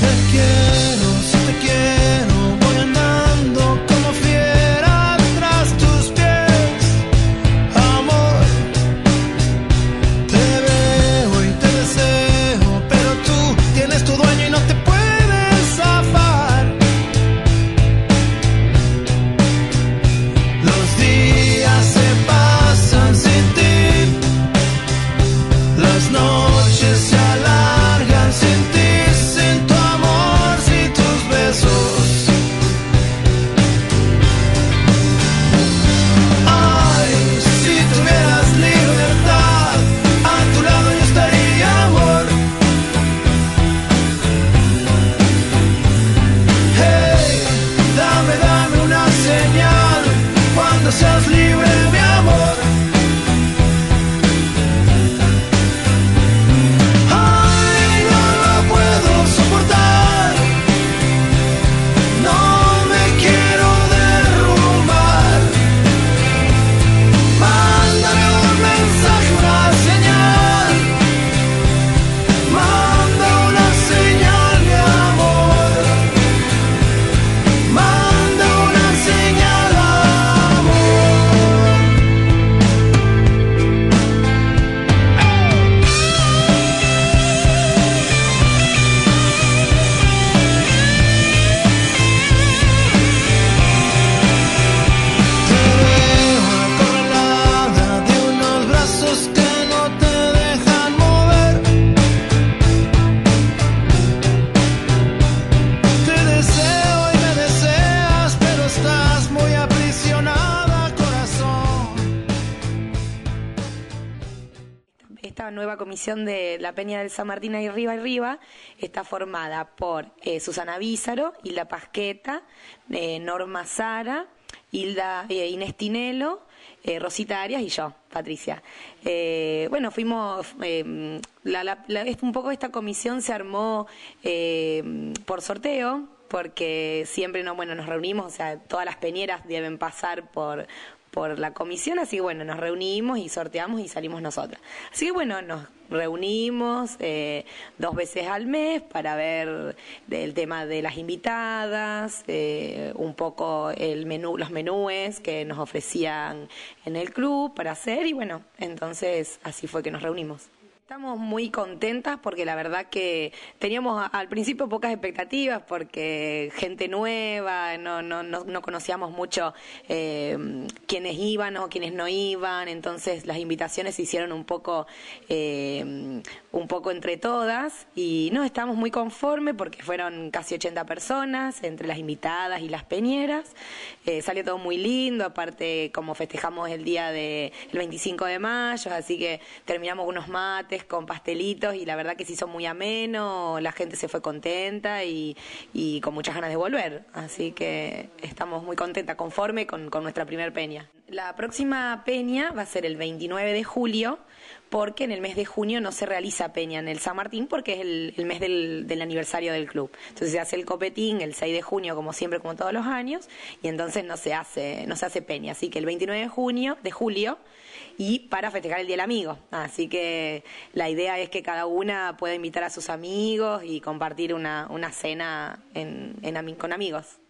Esta nueva comisión de la Peña del San Martín y Riva está formada por Susana Vízaro, Hilda Pasqueta, Norma Sara, Inés Tinelo, Rosita Arias y yo, Patricia. Bueno, fuimos, un poco esta comisión se armó por sorteo, porque siempre nos reunimos, o sea, todas las peñeras deben pasar por la comisión, así que bueno, nos reunimos y sorteamos y salimos nosotras. Así que bueno, nos reunimos 2 veces al mes para ver el tema de las invitadas, un poco los menúes que nos ofrecían en el club para hacer y bueno, entonces así fue que nos reunimos. Estamos muy contentas porque la verdad que teníamos al principio pocas expectativas porque gente nueva, no conocíamos mucho quiénes iban o quiénes no iban, entonces las invitaciones se hicieron un poco entre todas y no, estábamos muy conformes porque fueron casi 80 personas entre las invitadas y las peñeras, salió todo muy lindo, aparte como festejamos el día del 25 de mayo, así que terminamos unos mates con pastelitos y la verdad que se hizo muy ameno, la gente se fue contenta y con muchas ganas de volver, así que estamos muy contentas, conforme con nuestra primer peña. La próxima peña va a ser el 29 de julio, porque en el mes de junio no se realiza peña en el San Martín porque es el mes del aniversario del club. Entonces se hace el copetín el 6 de junio, como siempre, como todos los años, y entonces no se hace peña. Así que el 29 de julio, y para festejar el Día del Amigo. Así que la idea es que cada una pueda invitar a sus amigos y compartir una cena con amigos.